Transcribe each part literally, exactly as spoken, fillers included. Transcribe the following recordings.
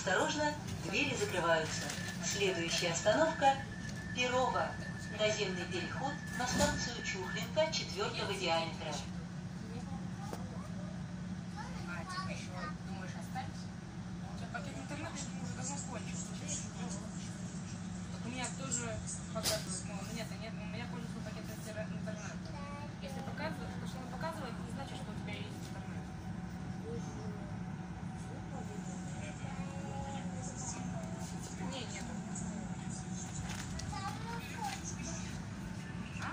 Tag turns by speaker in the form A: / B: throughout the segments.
A: Осторожно, двери закрываются. Следующая остановка – Перово. Наземный переход на станцию Чухлинка четвертого диаметра.
B: Пакет интернета уже давно кончился. У меня тоже показывает, но нет, нет, у меня пользуется пакет интернета. Если показывает, то что он показывает, не значит, что у тебя есть интернет. Не, нет. А?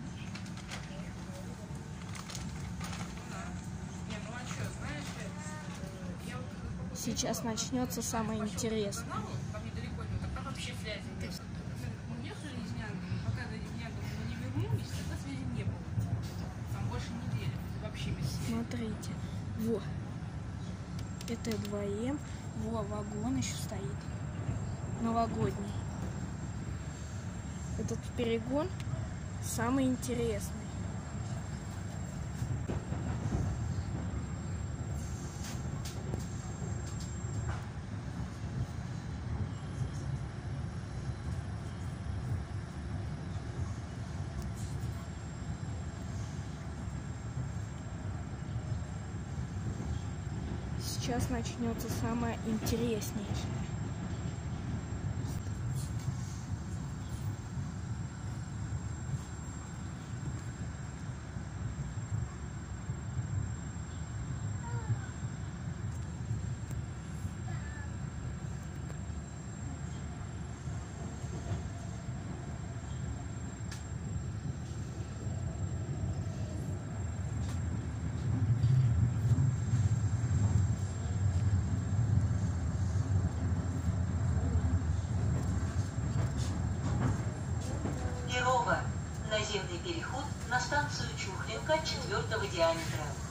B: Не, ну а что, знаешь, я вот...
C: Сейчас начнется самое интересное.
B: Там недалеко, тогда вообще связи нет. Мы ехали из Нянги, пока до Нянги мы не вернулись, тогда связи не было. Там больше недели, вообще без связи.
C: Смотрите, во, это два эм, во, вагон еще стоит, новогодний. Этот перегон самый интересный. Сейчас начнется самое интереснейшее.
A: Перово. Наземный переход на станцию Чухлинка четвертого диаметра.